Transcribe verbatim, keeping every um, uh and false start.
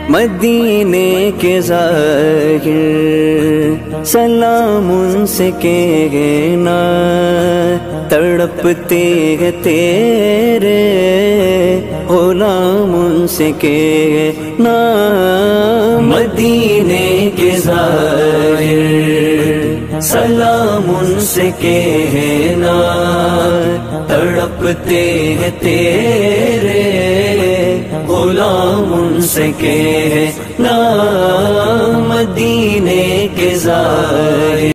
मदीने के ज़ाहिर सलाम उनसे कहना, तड़पते हैं तेरे गुलाम उनसे कहना। मदीने के ज़ाहिर सलाम उनसे कहना, तड़पते हैं तेरे गुलाम उनसे कहना। मदीने के ज़ाहिर